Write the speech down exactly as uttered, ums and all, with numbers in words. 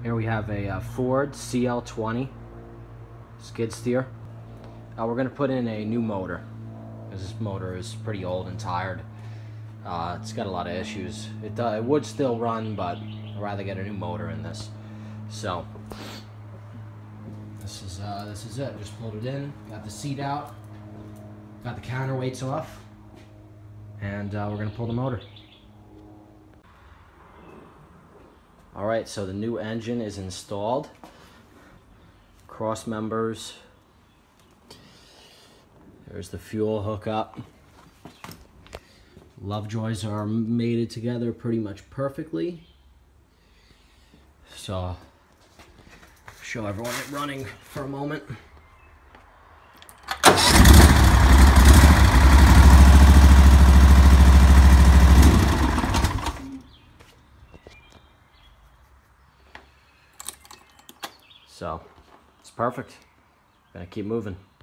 Here we have a uh, Ford C L twenty skid steer. Uh, we're going to put in a new motor, because this motor is pretty old and tired. Uh, it's got a lot of issues. It, uh, it would still run, but I'd rather get a new motor in this. So this is uh, this is it. Just pulled it in, got the seat out, got the counterweights off, and uh, we're going to pull the motor. Alright, so the new engine is installed. Cross members. There's the fuel hookup. Lovejoys are mated together pretty much perfectly. So, I'll show everyone it running for a moment. So, it's perfect. Gonna keep moving.